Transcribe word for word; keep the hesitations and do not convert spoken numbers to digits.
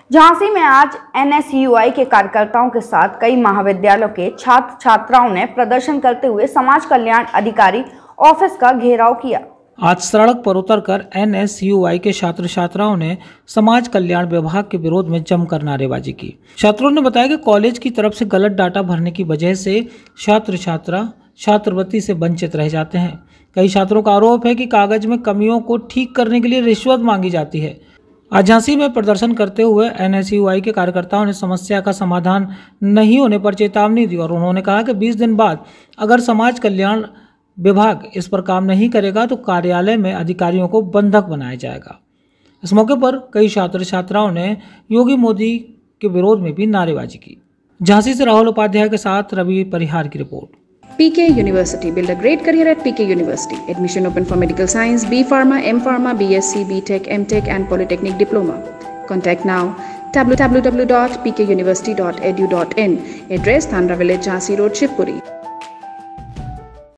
झांसी में आज N S U आई के कार्यकर्ताओं के साथ कई महाविद्यालयों के छात्र छात्राओं ने प्रदर्शन करते हुए समाज कल्याण अधिकारी ऑफिस का घेराव किया। आज सड़क पर उतरकर एन एस यू आई के छात्र छात्राओं ने समाज कल्याण विभाग के विरोध में जमकर नारेबाजी की। छात्रों ने बताया कि कॉलेज की तरफ से गलत डाटा भरने की वजह से छात्र छात्रा छात्रवृत्ति से वंचित रह जाते हैं। कई छात्रों का आरोप है कि कागज में कमियों को ठीक करने के लिए रिश्वत मांगी जाती है। आज झांसी में प्रदर्शन करते हुए एन एस यू आई के कार्यकर्ताओं ने समस्या का समाधान नहीं होने पर चेतावनी दी और उन्होंने कहा कि बीस दिन बाद अगर समाज कल्याण विभाग इस पर काम नहीं करेगा तो कार्यालय में अधिकारियों को बंधक बनाया जाएगा। इस मौके पर कई छात्र छात्राओं ने योगी मोदी के विरोध में भी नारेबाजी की। झांसी से राहुल उपाध्याय के साथ रवि परिहार की report. P K University. Build a great career at P K University. Admission open for medical science, B Pharma, M Pharma, B S c, B Tech, M Tech and Polytechnic Diploma. Contact now w w w dot p k university dot e d u dot in. Address Thandra Village, Jhansi Road, Shivpuri.